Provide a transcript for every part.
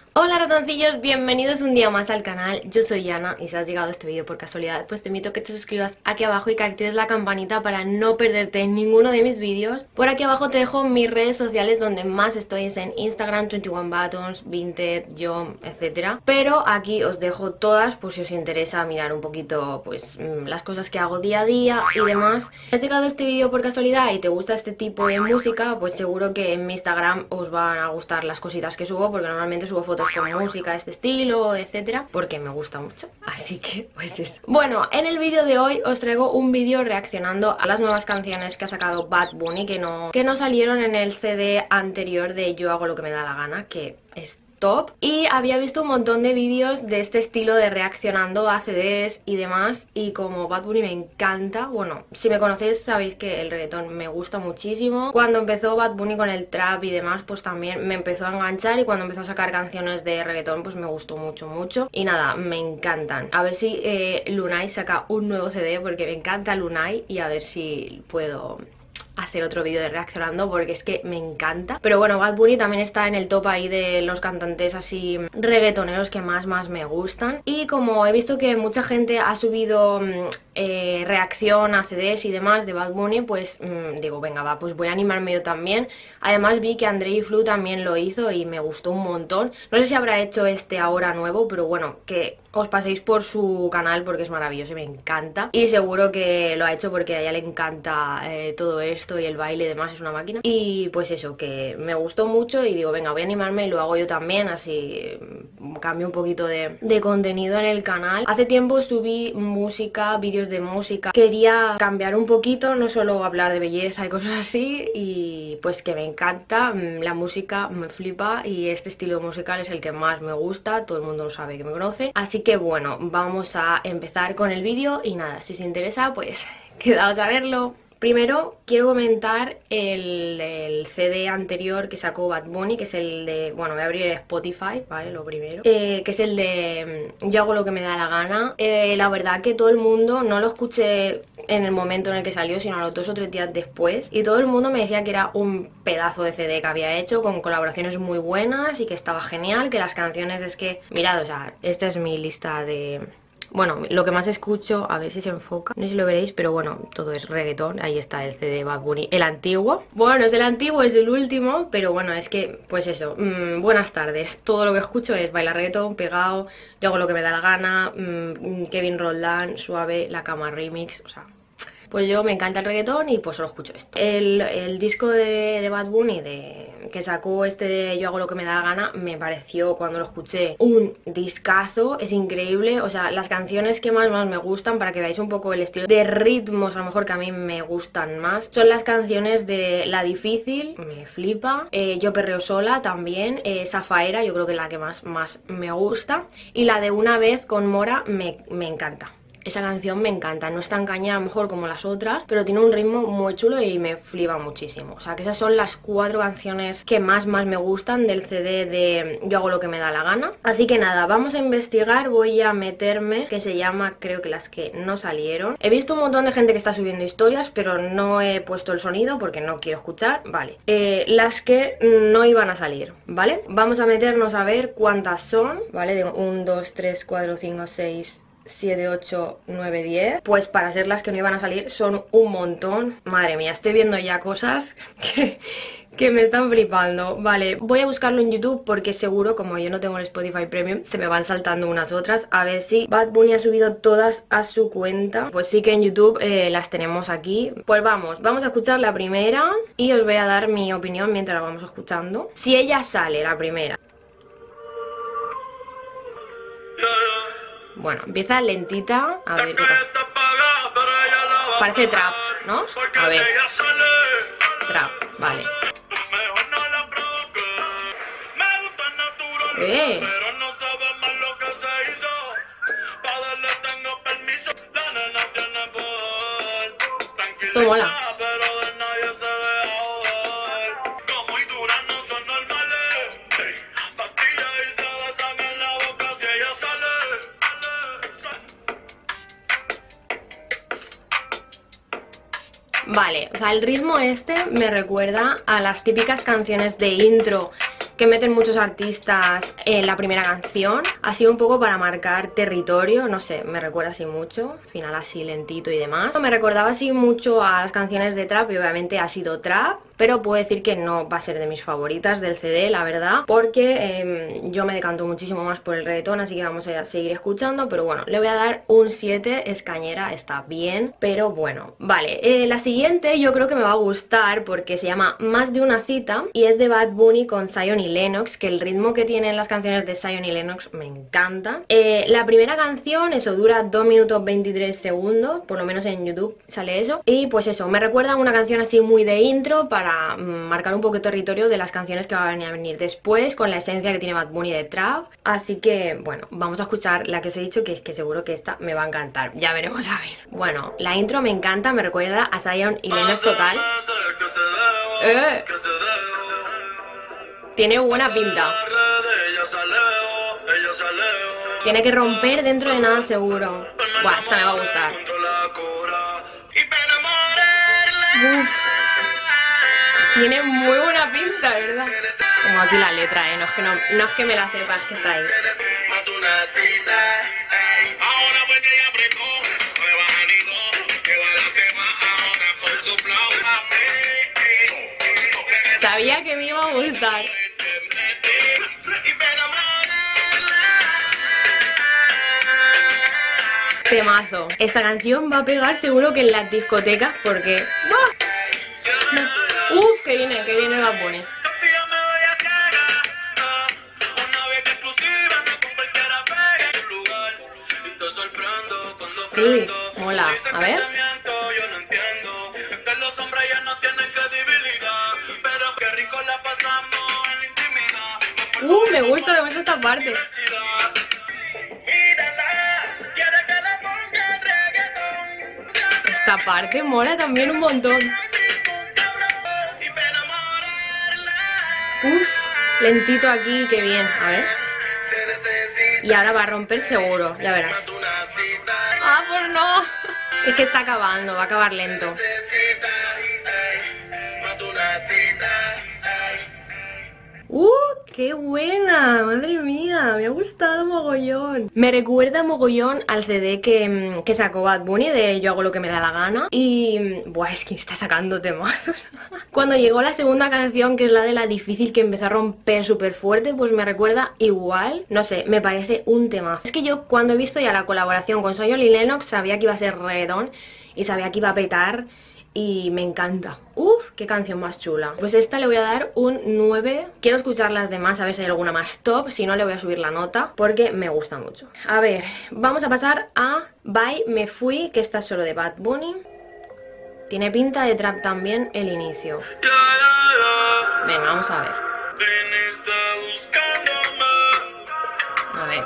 Hola ratoncillos, bienvenidos un día más al canal. Yo soy Yana y si has llegado a este vídeo por casualidad, pues te invito a que te suscribas aquí abajo y que actives la campanita para no perderte ninguno de mis vídeos. Por aquí abajo te dejo mis redes sociales donde más estoy, es en Instagram, 21 Buttons, Vinted, Yom, etcétera. Pero aquí os dejo todas por si os interesa mirar un poquito pues las cosas que hago día a día y demás. Si has llegado a este vídeo por casualidad y te gusta este tipo de música, pues seguro que en mi Instagram os van a gustar las cositas que subo, porque normalmente subo fotos con música de este estilo, etcétera, porque me gusta mucho, así que pues eso. Bueno, en el vídeo de hoy os traigo un vídeo reaccionando a las nuevas canciones que ha sacado Bad Bunny que no salieron en el CD anterior de Yo hago lo que me da la gana, que es top. Y había visto un montón de vídeos de este estilo de reaccionando a CDs y demás, y como Bad Bunny me encanta, bueno, si me conocéis sabéis que el reggaetón me gusta muchísimo. Cuando empezó Bad Bunny con el trap y demás, pues también me empezó a enganchar, y cuando empezó a sacar canciones de reggaetón pues me gustó mucho y nada, me encantan. A ver si Lunay saca un nuevo CD, porque me encanta Lunay, y a ver si puedo hacer otro vídeo de reaccionando porque es que me encanta. Pero bueno, Bad Bunny también está en el top ahí de los cantantes así reggaetoneros que más me gustan. Y como he visto que mucha gente ha subido reacción a CDs y demás de Bad Bunny, pues digo, venga va, pues voy a animarme yo también. Además vi que Andrei Flu también lo hizo y me gustó un montón. No sé si habrá hecho este ahora nuevo, pero bueno, que os paséis por su canal porque es maravilloso y me encanta. Y seguro que lo ha hecho porque a ella le encanta todo esto y el baile y demás, es una máquina. Y pues eso, que me gustó mucho y digo, venga, voy a animarme y lo hago yo también, así cambio un poquito de contenido en el canal. Hace tiempo subí música, vídeos de música. Quería cambiar un poquito, no solo hablar de belleza y cosas así, y pues que me encanta, la música me flipa y este estilo musical es el que más me gusta, todo el mundo lo sabe que me conoce. Así que bueno, vamos a empezar con el vídeo y nada, si os interesa pues quedaos a verlo. Primero quiero comentar el CD anterior que sacó Bad Bunny, que es el de, bueno, voy a abrir Spotify, ¿vale? Lo primero, que es el de Yo hago lo que me da la gana. La verdad que todo el mundo, no lo escuché en el momento en el que salió, sino a los 2 o 3 días después, y todo el mundo me decía que era un pedazo de CD que había hecho, con colaboraciones muy buenas y que estaba genial, que las canciones es que, mirad, o sea, esta es mi lista de... Bueno, lo que más escucho, a ver si se enfoca, no sé si lo veréis, pero bueno, todo es reggaetón. Ahí está el CD de Bad Bunny, el antiguo. Bueno, es el antiguo, es el último, pero bueno, es que, pues eso, buenas tardes. Todo lo que escucho es bailar reggaetón, pegado, yo hago lo que me da la gana, Kevin Roldán, Suave, La Cama Remix, o sea... Pues yo me encanta el reggaetón y pues solo escucho esto. El disco de Bad Bunny que sacó este de Yo hago lo que me da la gana, me pareció cuando lo escuché un discazo, es increíble. O sea, las canciones que más me gustan, para que veáis un poco el estilo de ritmos a lo mejor que a mí me gustan más, son las canciones de La Difícil, me flipa, Yo perreo sola también, Zafaera, yo creo que es la que más me gusta, y la de Una vez con Mora me encanta. Esa canción me encanta, no es tan cañera a lo mejor como las otras, pero tiene un ritmo muy chulo y me flipa muchísimo. O sea que esas son las 4 canciones que más me gustan del CD de Yo hago lo que me da la gana. Así que nada, vamos a investigar, voy a meterme, que se llama, creo que las que no salieron. He visto un montón de gente que está subiendo historias, pero no he puesto el sonido porque no quiero escuchar. Vale, las que no iban a salir, ¿vale? Vamos a meternos a ver cuántas son, ¿vale? Digo, 1, 2, 3, 4, 5, 6... 7, 8, 9, 10. Pues para ser las que no iban a salir son un montón. Madre mía, estoy viendo ya cosas que me están flipando. Vale, voy a buscarlo en YouTube porque seguro, como yo no tengo el Spotify Premium, se me van saltando unas otras. A ver si Bad Bunny ha subido todas a su cuenta. Pues sí que en YouTube las tenemos aquí. Pues vamos a escuchar la primera y os voy a dar mi opinión mientras la vamos escuchando. Si ella sale, la primera. Bueno, empieza lentita, a ver qué pasa. Parece trap, ¿no? A ver. Trap, vale. Esto mola. Vale, o sea, el ritmo este me recuerda a las típicas canciones de intro que meten muchos artistas en la primera canción. Ha sido un poco para marcar territorio, no sé, me recuerda así mucho, final así lentito y demás. Me recordaba así mucho a las canciones de trap y obviamente ha sido trap, pero puedo decir que no va a ser de mis favoritas del CD, la verdad, porque yo me decanto muchísimo más por el reggaetón, así que vamos a seguir escuchando, pero bueno, le voy a dar un 7, es cañera, está bien, pero bueno, vale. La siguiente yo creo que me va a gustar porque se llama Más de una cita y es de Bad Bunny con Zion y Lennox, que el ritmo que tienen las canciones de Zion y Lennox me encanta. La primera canción, eso, dura 2 minutos 23 segundos, por lo menos en YouTube sale eso, y pues eso, me recuerda a una canción así muy de intro para marcar un poco el territorio de las canciones que van a venir después, con la esencia que tiene Bad Bunny de trap. Así que, bueno, vamos a escuchar la que os he dicho, que es que seguro que esta me va a encantar. Ya veremos a ver. Bueno, la intro me encanta, me recuerda a Zion y Lennox total. Tiene buena pinta. Tiene que romper dentro de nada seguro. Buah, esta me va a gustar. Uf. Tiene muy buena pinta, ¿verdad? Tengo aquí la letra, no es que me la sepa, es que está ahí. Sabía que me iba a gustar. Temazo. Esta canción va a pegar seguro que en las discotecas porque... ¡Bah! Uf, que viene el Bad Bunny. Uy, mola. A ver. Me gusta esta parte. Esta parte mola también un montón. Uf, lentito aquí, qué bien, a ver. Y ahora va a romper seguro, ya verás. ¡Ah, pues no! Es que está acabando, va a acabar lento. ¡Qué buena! ¡Madre mía! Me ha gustado mogollón. Me recuerda mogollón al CD que sacó Bad Bunny de Yo hago lo que me da la gana. Y... buah, es que está sacando temazos. Cuando llegó la segunda canción, que es la de La Difícil, que empezó a romper súper fuerte, pues me recuerda igual. No sé, me parece un temazo. Es que yo cuando he visto ya la colaboración con Zion y Lennox sabía que iba a ser reggaetón y sabía que iba a petar. Y me encanta. Uf, qué canción más chula. Pues esta le voy a dar un 9. Quiero escuchar las demás, a ver si hay alguna más top. Si no, le voy a subir la nota porque me gusta mucho. A ver, vamos a pasar a Bye, me fui, que esta es solo de Bad Bunny. Tiene pinta de trap también el inicio. Venga, vamos a ver. A ver.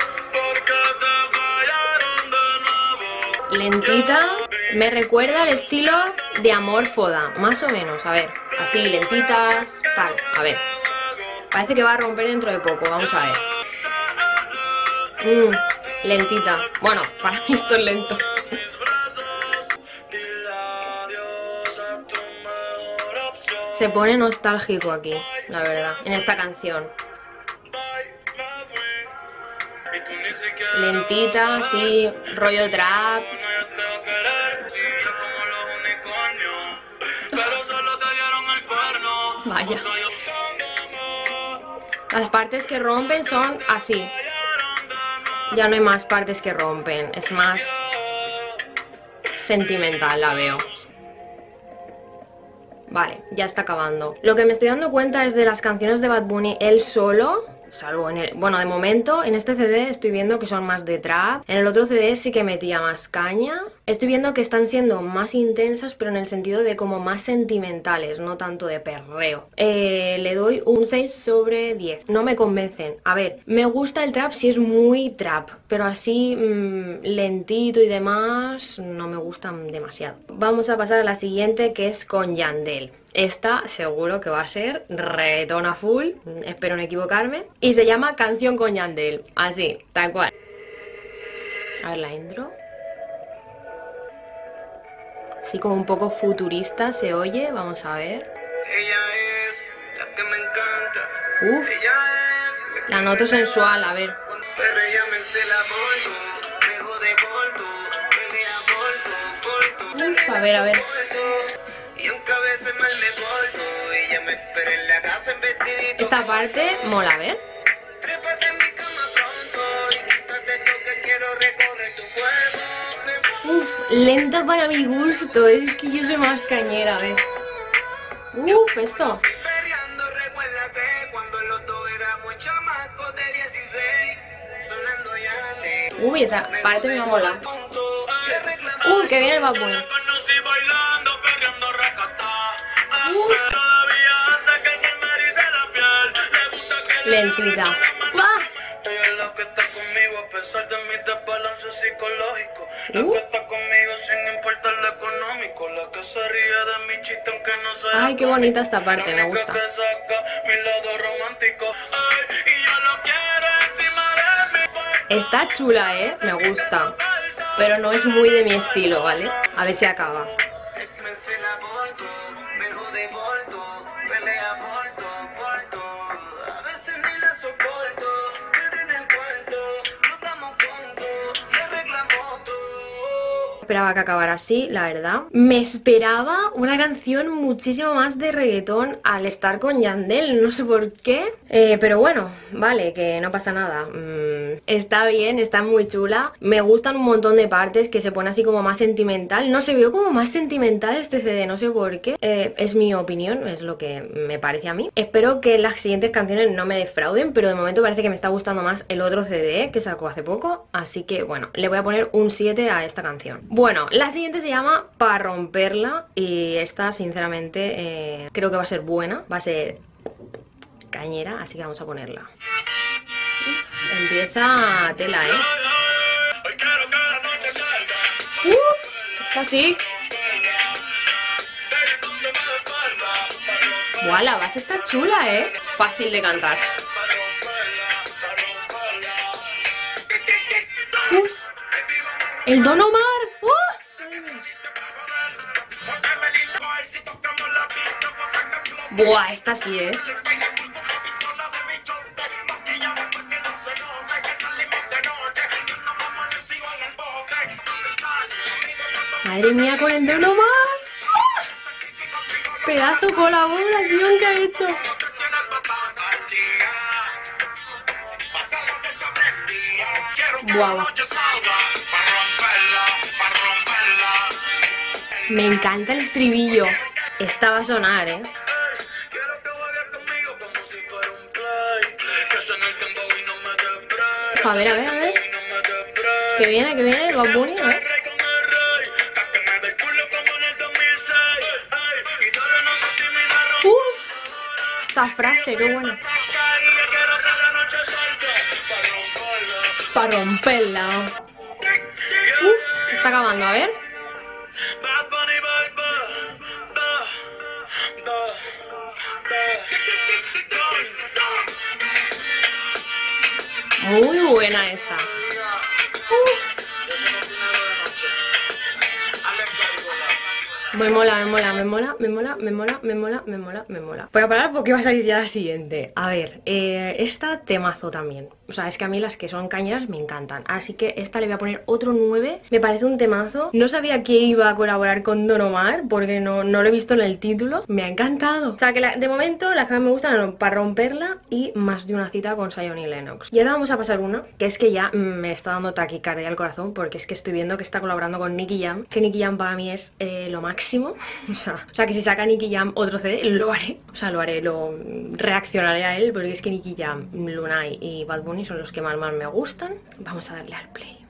Lentita. Me recuerda el estilo de Amor Foda, más o menos, a ver, así, lentitas, tal, a ver. Parece que va a romper dentro de poco, vamos a ver. Lentita, bueno, para mí esto es lento. Se pone nostálgico aquí, la verdad, en esta canción. Lentita, sí, rollo trap. Vaya. Las partes que rompen son así. Ya no hay más partes que rompen. Es más sentimental, la veo. Vale, ya está acabando. Lo que me estoy dando cuenta es de las canciones de Bad Bunny, él solo... Salvo en el... Bueno, de momento en este CD estoy viendo que son más de trap. En el otro CD sí que metía más caña. Estoy viendo que están siendo más intensas, pero en el sentido de como más sentimentales, no tanto de perreo. Le doy un 6 sobre 10. No me convencen. A ver, me gusta el trap si es muy trap, pero así lentito y demás no me gustan demasiado. Vamos a pasar a la siguiente, que es con Yandel. Esta seguro que va a ser reggaetón a full, espero no equivocarme. Y se llama Canción con Yandel, así, tal cual. A ver la intro. Así como un poco futurista se oye, vamos a ver. Ella es la que me encanta, Uf, la noto sensual, a ver. Uf, a ver, a ver. Esta parte mola, a ver. Uf, lenta para mi gusto, es que yo soy más cañera, a ver. Uf, esto. Uy, esa parte me va a molar. Uy, que viene el Bad Bunny. Lentita. ¡Ah! Ay, qué bonita esta parte, me gusta. Está chula, me gusta. Pero no es muy de mi estilo, ¿vale? A ver si acaba. Esperaba que acabara así, la verdad. Me esperaba una canción muchísimo más de reggaetón al estar con Yandel, no sé por qué. Pero bueno, vale, que no pasa nada. Está bien, está muy chula. Me gustan un montón de partes, que se pone así como más sentimental. No se vio como más sentimental este CD, no sé por qué. Es mi opinión, es lo que me parece a mí. Espero que las siguientes canciones no me defrauden, pero de momento parece que me está gustando más el otro CD que sacó hace poco. Así que bueno, le voy a poner un 7 a esta canción. Bueno, la siguiente se llama Pa' Romperla y esta sinceramente creo que va a ser buena, va a ser cañera, así que vamos a ponerla. Uf, empieza tela, está así. Buah, la base está chula, fácil de cantar. Uf, el Don Omar. Buah, esta sí, Madre mía, con el Don Omar. Pedazo colaboración que ha hecho. Buah. Me encanta el estribillo. Esta va a sonar, A ver, a ver, a ver. Que viene el Bad Bunny, Esa frase, qué buena. Pa' romperla. Está acabando, a ver. Muy buena esta. Me mola, me mola, me mola, me mola, me mola, me mola, me mola, me mola. Voy a parar porque va a salir ya la siguiente. A ver, esta temazo también. O sea, es que a mí las que son cañeras me encantan. Así que esta le voy a poner otro 9. Me parece un temazo. No sabía que iba a colaborar con Don Omar porque no lo he visto en el título. Me ha encantado. O sea, que de momento las que más me gustan son Pa' Romperla y Más de una cita con Zion y Lennox. Y ahora vamos a pasar una, que es que ya me está dando taquicardia al corazón porque es que estoy viendo que está colaborando con Nicky Jam. Que Nicky Jam para mí es lo máximo. O sea, que si saca Nicky Jam otro CD, lo haré. O sea, lo haré, lo reaccionaré a él porque es que Nicky Jam, Lunay y Bad Bunny son los que más me gustan. Vamos a darle al play.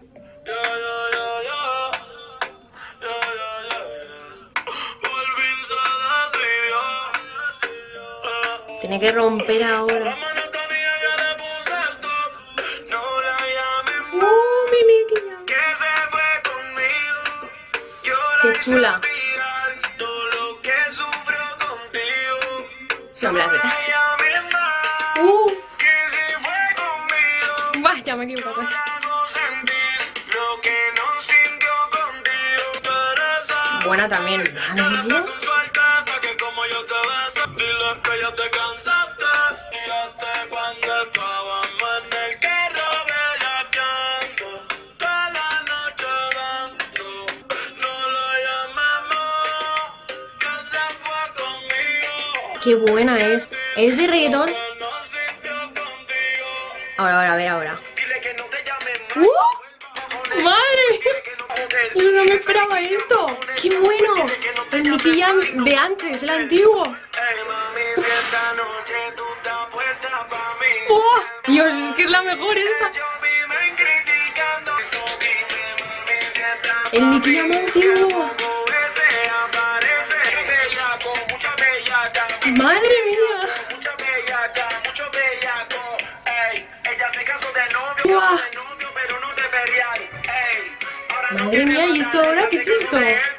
Tiene que romper ahora. Mi Nicky Jam. Qué chula. No me la sé. Ya me equivoco. Buena también. qué buena es. Es de reggaetón. Ahora, a ver, ahora. ¡Madre! Yo no me esperaba esto. ¡Qué bueno! El Nicky Jam de antes, el antiguo. ¡Oh! Dios, es que es la mejor esta. El Nicky Jam antiguo. ¡Madre mía! ¡Buah! Madre mía, ¿y esto ahora qué es esto?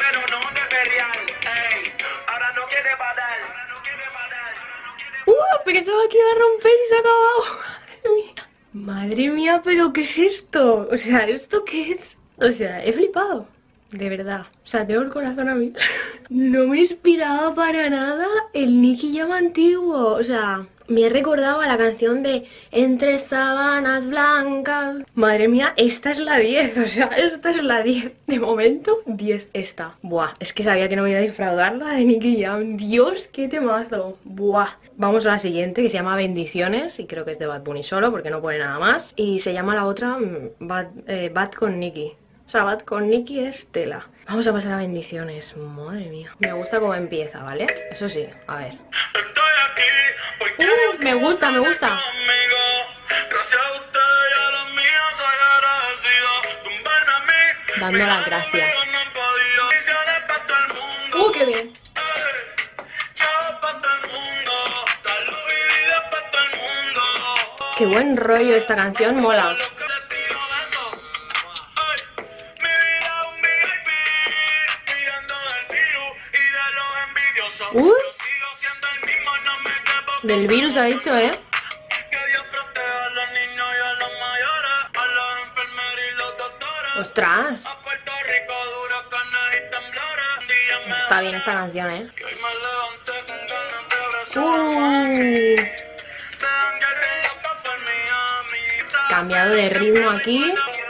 Pensaba que iba a romper y se ha acabado. Madre mía. Madre mía, pero ¿qué es esto? O sea, ¿esto qué es? O sea, he flipado. De verdad. O sea, tengo el corazón a mí. No me inspiraba para nada el Nicky Jam antiguo. O sea, me he recordado a la canción de Entre sábanas blancas. Madre mía, esta es la 10. O sea, esta es la 10. De momento, 10 esta. Buah, es que sabía que no me iba a defraudar la de Nicky Jam. Dios, qué temazo. Buah. Vamos a la siguiente, que se llama Bendiciones. Y creo que es de Bad Bunny solo, porque no pone nada más. Y se llama la otra Bad con Nicky. O sea, Bad con Nicky es tela. Vamos a pasar a Bendiciones. Madre mía. Me gusta cómo empieza, ¿vale? Eso sí, a ver. Me gusta, me gusta. Dando las gracias. ¡Qué bien! Qué buen rollo esta canción, mola. Del virus ha dicho, ¿eh? ¡Ostras! Está bien esta canción, ¿eh? Cambiado de ritmo aquí.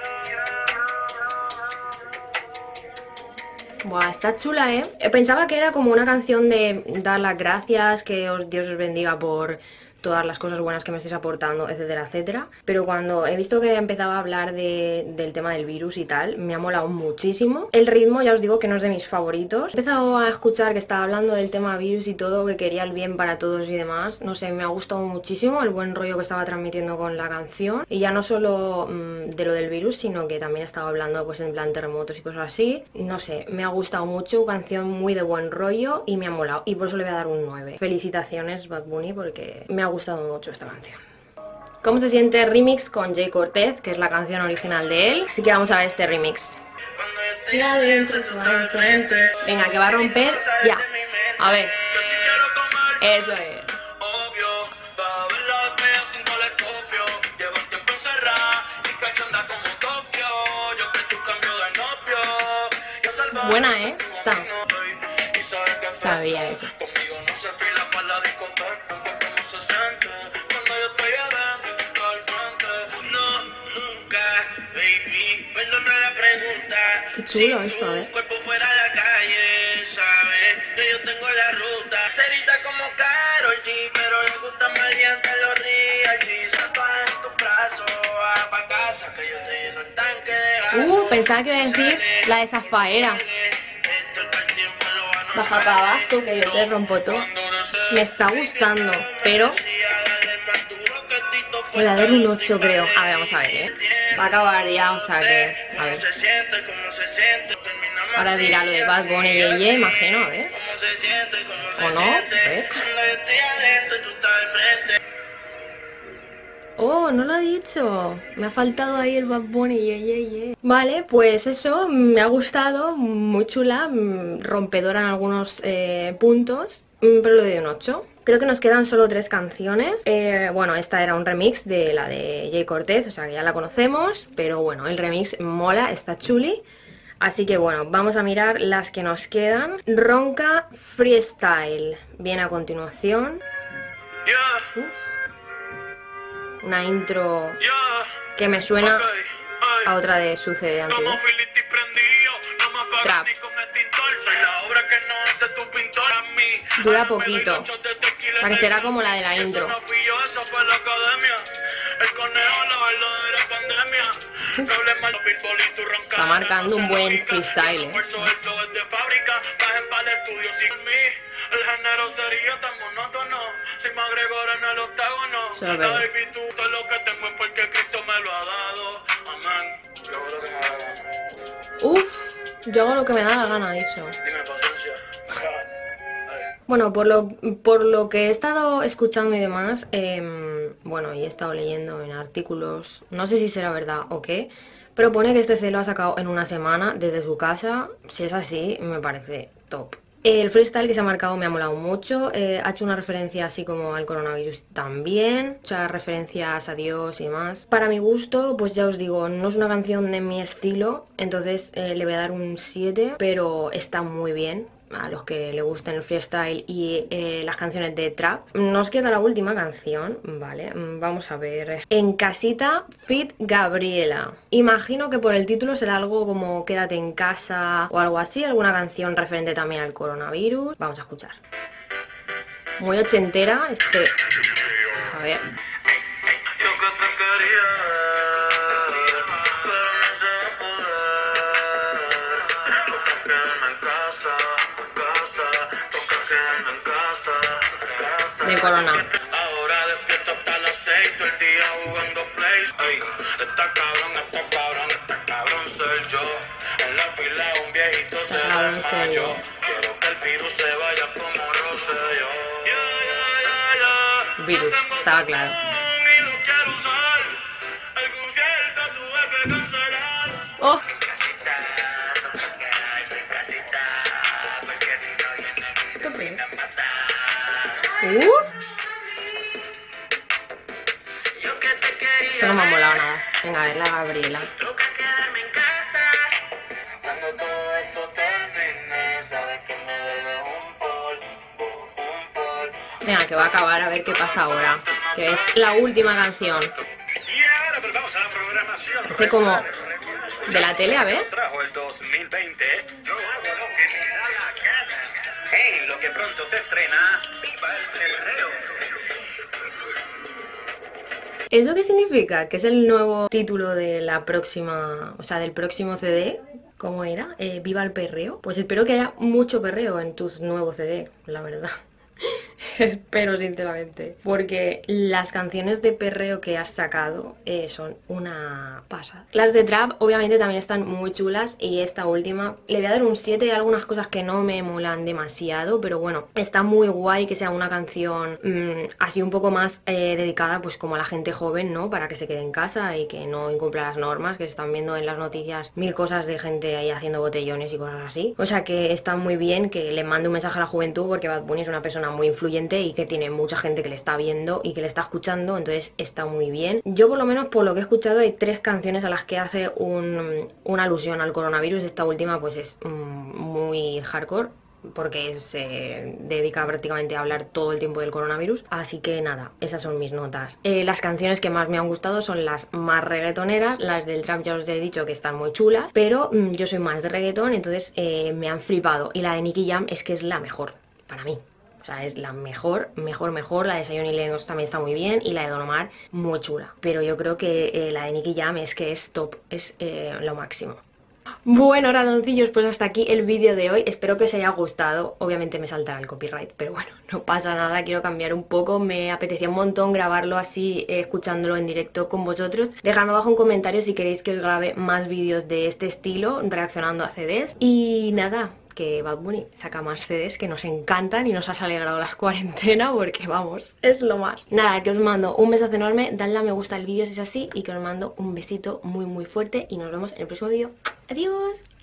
Buah, está chula, ¿eh? Pensaba que era como una canción de dar las gracias, que Dios os bendiga por todas las cosas buenas que me estéis aportando, etcétera, etcétera. Pero cuando he visto que empezaba a hablar del tema del virus y tal, me ha molado muchísimo. El ritmo, ya os digo que no es de mis favoritos. He empezado a escuchar que estaba hablando del tema virus y todo, que quería el bien para todos y demás. No sé, me ha gustado muchísimo el buen rollo que estaba transmitiendo con la canción. Y ya no solo de lo del virus, sino que también estaba hablando pues en plan terremotos y cosas así. No sé, me ha gustado mucho, canción muy de buen rollo y me ha molado. Y por eso le voy a dar un 9. Felicitaciones Bad Bunny porque me ha gustado mucho esta canción. ¿Cómo se siente remix con Jay Cortez, que es la canción original de él? Así que vamos a ver este remix. Venga, que va a romper ya. A ver. Eso es. Buena, ¿eh? Está. Sabía eso. Qué chulo esto, ¿eh? Pensaba que iba a decir la de Zafaera. Baja para abajo que yo te rompo todo. Me está gustando, pero voy a dar un 8 creo. A ver, vamos a ver, ¿eh? Va a acabar ya, o sea que... A ver. Ahora dirá lo de Bad Bunny y ella, imagino, a ver. ¿O no? A ver. Oh, no lo ha dicho. Me ha faltado ahí el Bad Bunny y Vale, pues eso, me ha gustado, muy chula, rompedora en algunos puntos, pero le doy un 8. Creo que nos quedan solo 3 canciones. Bueno, esta era un remix de la de Jay Cortez, o sea que ya la conocemos, pero bueno, el remix mola, está chuli. Así que bueno, vamos a mirar las que nos quedan. Ronca Freestyle viene a continuación. Una intro que me suena a otra de Sucede antiguo. Trap. Dura poquito. O sea que será como la de la intro. Está marcando un buen freestyle, ¿eh? El género sería tan monótono si me agregara en el octágono. Baby, tú todo lo que tengo es porque Cristo me lo ha dado. Amén. Yo hago lo que me da la gana. Uf, yo hago lo que me da la gana, dicho. Dime paciencia. Bueno, por lo que he estado escuchando y demás, bueno, y he estado leyendo en artículos, no sé si será verdad o qué, pero pone que este C lo ha sacado en una semana desde su casa. Si es así, me parece top. El freestyle que se ha marcado me ha molado mucho, ha hecho una referencia así como al coronavirus también, muchas referencias a Dios y demás. Para mi gusto, pues ya os digo, no es una canción de mi estilo, entonces le voy a dar un 7, pero está muy bien. A los que le gusten el freestyle y las canciones de trap. Nos queda la última canción, vale, vamos a ver. En casita, feat. Gabriela. Imagino que por el título será algo como Quédate en casa o algo así, alguna canción referente también al coronavirus. Vamos a escuchar. Muy ochentera, a ver. De corona. Ahora despierto hasta las 6, todo el día jugando play. Ey, está cabrón soy yo. En la fila un viejito se desmayó. Quiero que el virus se vaya como Rosselló. Virus, estaba claro. Y lo quiero usar. El concierto tuve que cancelar. Oh. Eso no me ha molado nada. Venga, a ver la Gabriela. Venga, que va a acabar, a ver qué pasa ahora. Que es la última canción. Hace como de la tele, a ver. Lo que pronto se estrena, ¡viva el perreo! ¿Eso qué significa? ¿Que es el nuevo título de la próxima, o sea, del próximo CD? ¿Cómo era? ¿Viva el perreo? Pues espero que haya mucho perreo en tus nuevos CD, la verdad. Espero sinceramente, porque las canciones de perreo que has sacado son una pasada. Las de trap obviamente también están muy chulas y esta última le voy a dar un 7. Hay algunas cosas que no me molan demasiado, pero bueno, está muy guay que sea una canción así un poco más dedicada pues como a la gente joven, ¿no? Para que se quede en casa y que no incumpla las normas, que se están viendo en las noticias mil cosas de gente ahí haciendo botellones y cosas así. O sea que está muy bien que le mande un mensaje a la juventud, porque Bad Bunny es una persona muy influyente y que tiene mucha gente que le está viendo y que le está escuchando, entonces está muy bien. Yo por lo menos por lo que he escuchado hay 3 canciones a las que hace una alusión al coronavirus. Esta última pues es muy hardcore, porque se dedica prácticamente a hablar todo el tiempo del coronavirus. Así que nada, esas son mis notas. Las canciones que más me han gustado son las más reggaetoneras. Las del trap ya os he dicho que están muy chulas, pero yo soy más de reggaetón, entonces me han flipado. Y la de Nicky Jam es que es la mejor, para mí. O sea, es la mejor. La de Zion y Lennox también está muy bien y la de Don Omar muy chula. Pero yo creo que la de Nicky Jam es que es top, es lo máximo. Bueno, ratoncillos, pues hasta aquí el vídeo de hoy. Espero que os haya gustado. Obviamente me saltará el copyright, pero bueno, no pasa nada. Quiero cambiar un poco. Me apetecía un montón grabarlo así, escuchándolo en directo con vosotros. Dejadme abajo un comentario si queréis que os grabe más vídeos de este estilo, reaccionando a CDs. Y nada, que Bad Bunny saca más CDs que nos encantan y nos has alegrado la cuarentena, porque vamos, es lo más. Nada, que os mando un besazo enorme, dadle a me gusta al vídeo si es así, y que os mando un besito muy muy fuerte y nos vemos en el próximo vídeo. Adiós.